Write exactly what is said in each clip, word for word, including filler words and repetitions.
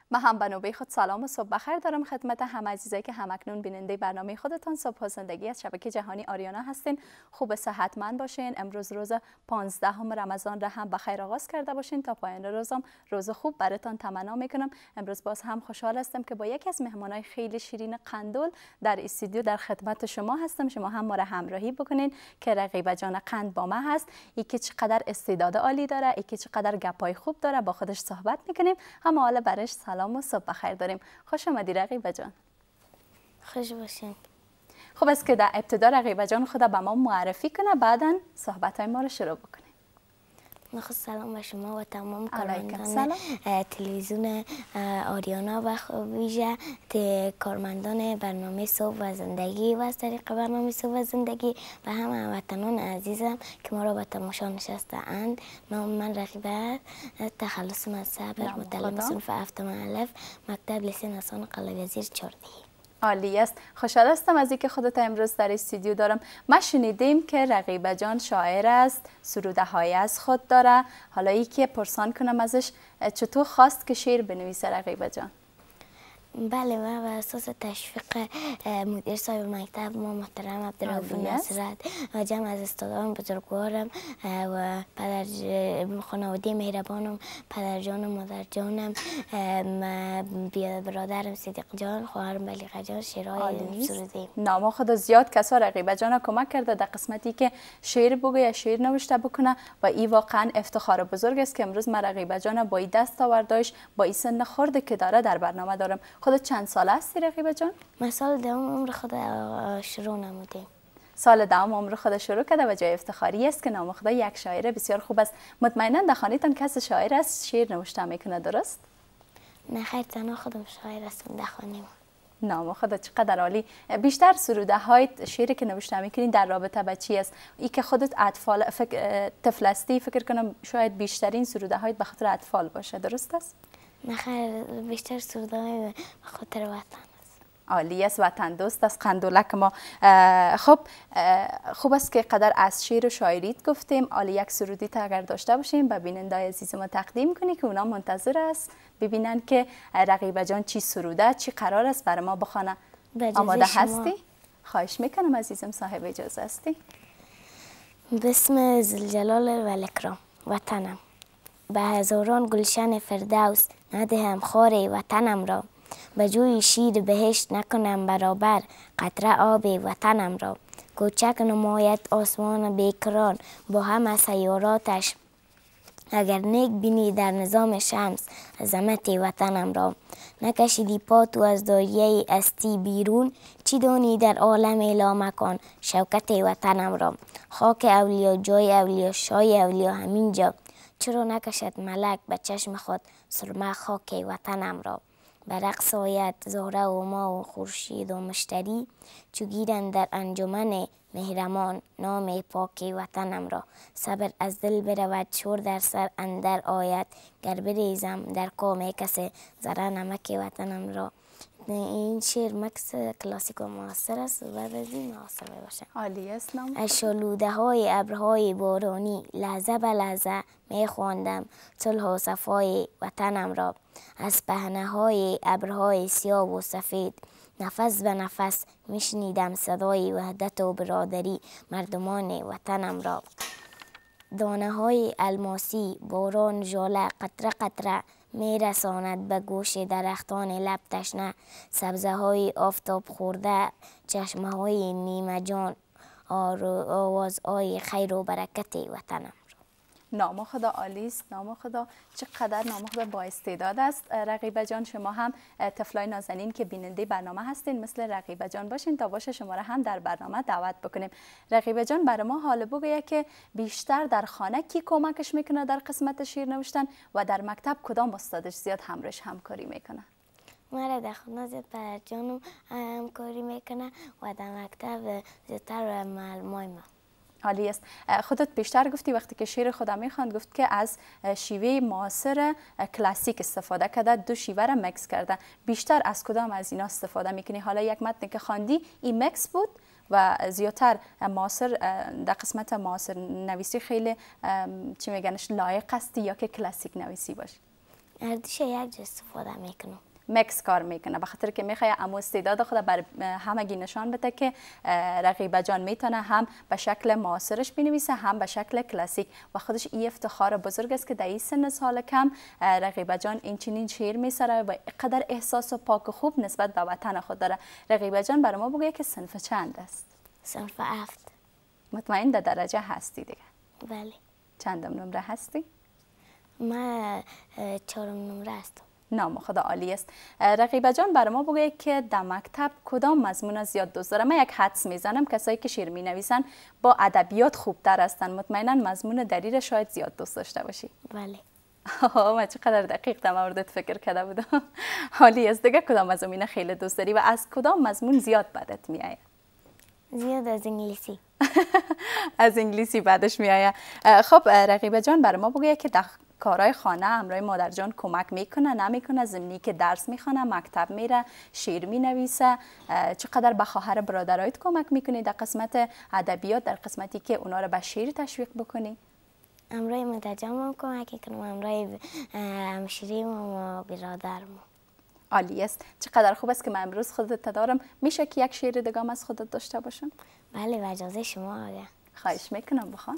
من هم به نوبه خود سلام و صبح بخیر دارم خدمت همه عزیزایی که همکنون بیننده برنامه خودتان صبح و زندگی از شبکه جهانی آریانا هستین. خوب صحتمند باشین. امروز روز پانزدهم رمضان را هم بخیر آغاز کرده باشین. تا پایان روزم روز خوب براتان تمنا میکنم. امروز باز هم خوشحال هستم که با یکی از مهمانای خیلی شیرین قندول در استودیو در خدمت شما هستم. شما هم ما را همراهی بکنین که رقیبه جان قند با ما هست. یکی چقدر استعداد عالی داره، یکی چقدر گپای خوب داره، با خودش صحبت میکنیم. هم حالا برش سلام و صبح بخیر داریم. خوش آمدی رقیبه جان. خوش باشین. خوب است که در ابتدا رقیبه جان خدا به ما معرفی کنه، بعدا صحبت های ما رو شروع بکنیم. نخست سلام به شما و تمام کارمندان تلویزیون آریانا و ویژه کارمندان برنامه صبح و زندگی و از طریق برنامه صبح و زندگی و هم هموطنان عزیزم که ما را به تماشا نشسته اند. نام من رقیبه، تخلصم از صبر، متعلم صنف هفتم الف، مکتب لیسه نسان قلعه وزیر چهاردهی. عالی است. خوشحال هستم از اینکه خودت امروز در استودیو دارم. ما شنیدیم که رقیبه جان شاعر است، سروده های از خود داره. حالا ای که پرسان کنم ازش چطور خواست که شعر بنویسه رقیبه جان؟ بله، من بر اساس تشویق مدیر صاحب مکتب ما محترم عبدالرؤوف نصرت و جمع از استادان بزرگوارم و پدر خانواده مهربانم، پدر جانم، مادر جانم، برادرم صدیق جان، خواهرم بلیغه جان شعرهای سرودیم. نام خدا زیاد کسا رقیبه جان کمک کرده در قسمتی که شعر بگوید، شعر نوشته بکنه و این واقعا افتخار بزرگ است که امروز من رقیبه جان با این دست آوردهش، با این سن خرد که داره در برنامه دارم. خودت چند ساله هستی رقیبه جان؟ من سال دهم عمر خود شروع نمودیم. سال دهم عمر خود شروع کرده و جای افتخاری است که نام خدا یک شاعر بسیار خوب است. مطمئنا در خانه‌تان کسی شاعر است شعر نوشته میکنه، درست؟ نه خیر، تنها خودم شاعر هستم در خانه ما. نام خدا چقدر عالی. بیشتر سروده های شعری که نوشته میکنین در رابطه با چی است؟ ای که خودت اطفال فکر طفل هستی، فکر کنم شاید بیشترین سروده های به خاطر اطفال باشه، درست است؟ نه خیر، بیشتر سروده های به خاطر وطن است. عالی است، وطن دوست است قندولک ما. خب خوب است که قدر از شعر و شاعریت گفتیم. عالی، یک سرودی تا اگر داشته باشیم به بینندای عزیز ما تقدیم کنی که اونا منتظر است ببینن که رقیبه جان چی سروده، چی قرار است برای ما بخونه. آماده هستی؟ خواهش میکنم عزیزم، صاحب اجازه هستی. بسم ذوالجلال و الاکرام. وطنم به هزاران گلشن فردوس ندهم خار وطنم را، به جوی شیر بهشت نکنم برابر قطره آب وطنم را. کوچک نماید آسمان بیکران با همه سیاراتش، اگر نیک بینی در نظام شمس عظمت وطنم را. نکشیدی پا تو از دایره استی بیرون، چی دانی در عالم لامکان شوکت وطنم را. خاک اولیا جای اولیا شای اولیا همین جا، چرا نکشد ملک به چشم خود سرمه خاک وطنم را. به رقص آید زهره و ما و خورشید و مشتری، چو گیرند در انجمن مهرمان نام پاک وطنم را. صبر از دل برود شور در سر اندر آید، گر بریزم در کام کسی ذره نمک وطنم را. این شعر مکس کلاسیک و معاصر است و بعد از این معاصر باشه. عالی است. نام از شالوده های ابرهای بارانی لحظه به لحظه می خواندم صلح و صفای وطنم را. از پهنه های ابرهای سیاه و سفید نفس به نفس میشنیدم صدای وحدت و برادری مردمان وطنم را. دانه های الماسی باران ژاله قطره قطره می رساند به گوش درختان لب تشنه، سبزه های آفتاب خورده چشمه های نیمه جان آواز های خیر و برکت وطنم. نام خدا عالی است. نام خدا چقدر نام خدا با استعداد است. رقیبه جان شما هم طفلای نازنین که بیننده برنامه هستین مثل رقیبه جان باشین تا باشه شما را هم در برنامه دعوت بکنیم. رقیبه جان برای ما حالا بگویه که بیشتر در خانه کی کمکش میکنه در قسمت شعر نوشتن و در مکتب کدام استادش زیاد همراهش همکاری میکنه؟ مرا در خانه زیاد پدر جانم همکاری میکنه و در مکتب زیادتر معلمای ما. عالی است. خودت بیشتر گفتی وقتی که شعر خودم میخواند گفت که از شیوه معاصر کلاسیک استفاده کرده، دو شیوه را مکس کرده. بیشتر از کدام از اینا استفاده میکنی؟ حالا یک متن که خواندی این مکس بود و زیادتر معاصر در قسمت معاصر نویسی خیلی چی میگنش لایق هستی یا که کلاسیک نویسی باشی؟ اردیش یک جا استفاده میکنم. مکس کار میکنه به خاطر که میخواد امو استعداد خود بر همگی نشان بده که رقیبه جان میتونه هم به شکل معاصرش بنویسه هم به شکل کلاسیک و خودش این افتخار بزرگ است که در این سن سال کم رقیبه جان این چنین شعر میسره و قدر احساس و پاک و خوب نسبت به وطن خود داره. رقیبه جان برای ما بگویه که صنف چند است؟ صنف هفت. مطمئن در درجه هستی دیگه؟ بله. چندم نمره هستی؟ من چهارم نمره هستم. نام خدا عالی است. رقیبه جان برای ما بگوید که در مکتب کدام مضمون زیاد دوست داره؟ من یک حدس میزنم کسایی که شعر می نویسن با ادبیات خوبتر هستن، مطمئنا مضمون دری شاید زیاد دوست داشته باشی. بله. من چقدر دقیق در موردت فکر کرده بودم. عالی است. دیگه کدام مضمون خیلی دوست داری و از کدام مضمون زیاد بدت میآید؟ زیاد از انگلیسی. از انگلیسی بعدش میآید. خب رقیبه جان برای ما بگوید که در کارهای خانه همراه مادر جان کمک میکنه نمیکنه؟ زمینی که درس میخونه، مکتب میره، شعر مینویسه، چقدر به خواهر برادرایت کمک میکنی در قسمت ادبیات، در قسمتی که اونا رو به شعر تشویق بکنی؟ همراه مادر جان کمک میکنم، همراه همشیریم و برادرم. عالی است. چقدر خوب است که من امروز خودت دارم. میشه که یک شعر دیگه از خودت داشته باشم؟ بله، و اجازه شما آگه. خواهش میکنم بخوان.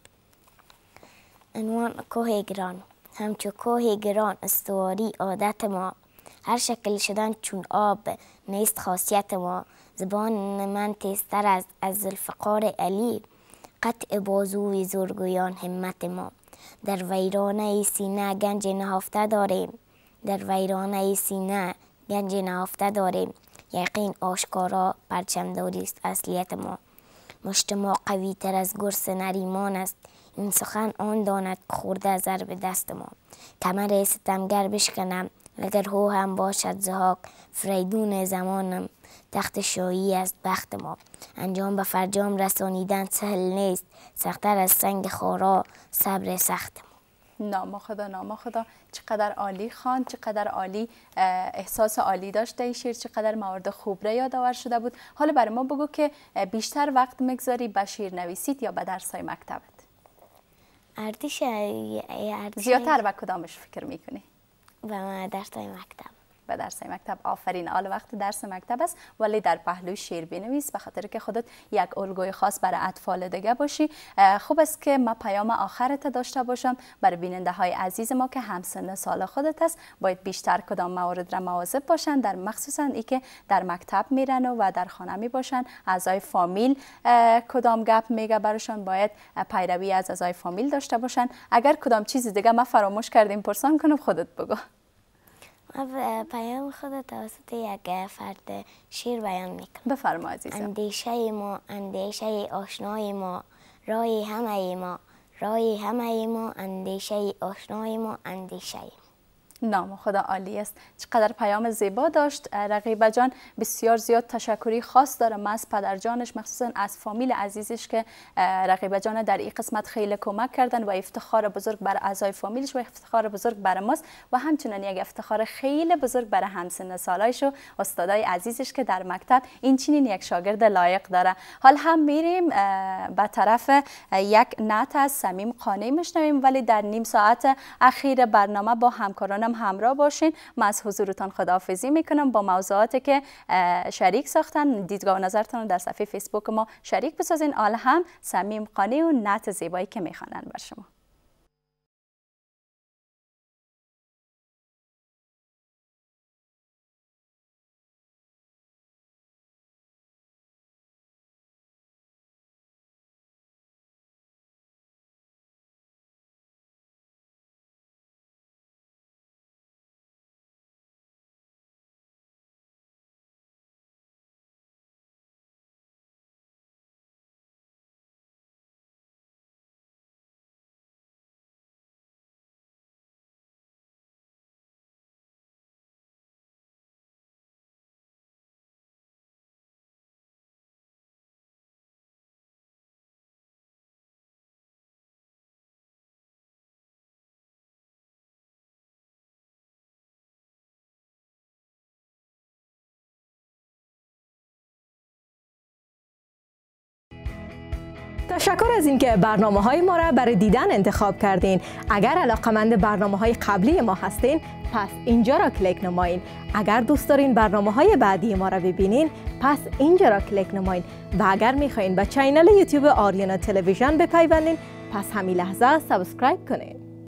عنوان: کوه گران. همچو کوه گران استواری عادت ما، هر شکل شدن چون آب نیست خاصیت ما. زبان من تیزتر از از ذوالفقار علی، قطع بازوی زورگویان همت ما. در ویرانه سینه گنج نهفته داریم، در ویرانه سینه گنج نهفته داریم. یقین آشکارا پرچمداری است اصلیت ما. مشت ما قوی تر از گرس نریمان است، این سخن آن داند خورده ضرب دست ما. کمر ستمگر بشکنم اگر هو هم باشد زهاک، فریدون زمانم تخت شاهی است بخت ما. انجام به فرجام رسانیدن سهل نیست، سختر از سنگ خارا صبر سخت ما. نام خدا، نام خدا. چقدر عالی خوان، چقدر عالی احساس عالی داشته این شعر، چقدر موارد خوب را یادآور شده بود. حالا برای ما بگو که بیشتر وقت میگذاری به شعر نویسید یا به درس‌های مکتبت؟ اردیش زیادتر به کدامش فکر میکنی؟ به درس‌های مکتب. به درس مکتب. آفرین. حال وقت درس مکتب است ولی در پهلوی شعر بنویس به خاطر که خودت یک الگوی خاص برای اطفال دیگه باشی. خوب است که ما پیام آخرت داشته باشم برای بیننده های عزیز ما که همسن سال خودت است. باید بیشتر کدام موارد را مواظب باشن، در مخصوصا ای که در مکتب میرن و در خانه می باشن. اعضای فامیل کدام گپ میگه براشون باید پیروی از اعضای فامیل داشته باشن. اگر کدام چیز دیگه ما فراموش کردیم پرسان کنم خودت بگو. من پیام خود توسط یک فرد شعر بیان میکنم. بفرما عزیزم. اندیشه ما، اندیشه آشنای ما، رای همه ما، رای همه ما، اندیشه آشنای ما، اندیشه ما. نام خدا عالی است. چقدر پیام زیبا داشت. رقیبه جان بسیار زیاد تشکری خاص دارم از پدر جانش، مخصوصا از فامیل عزیزش که رقیبه جان در این قسمت خیلی کمک کردن و افتخار بزرگ بر اعضای فامیلش و افتخار بزرگ بر ماست و همچنین یک افتخار خیلی بزرگ برای همسن سالایش و استادای عزیزش که در مکتب این چنین یک شاگرد لایق داره. حال هم میریم به طرف یک نعت از صمیم قانی میشنویم ولی در نیم ساعت اخیر برنامه با همکاران همراه باشین. من از حضورتان خداحافظی میکنم. با موضوعاتی که شریک ساختن دیدگاه و نظرتان در صفحه فیسبوک ما شریک بسازین. آل هم صمیم قانی و نعت زیبایی که میخوانن بر شما. تشکر از اینکه برنامه های ما را برای دیدن انتخاب کردین. اگر علاقمند برنامه های قبلی ما هستین پس اینجا را کلیک نمایین. اگر دوست دارین برنامه های بعدی ما را ببینین پس اینجا را کلیک نمایین و اگر میخواین به چینل یوتیوب آریانا تلویزیون بپیوندین پس همین لحظه سابسکرایب کنین.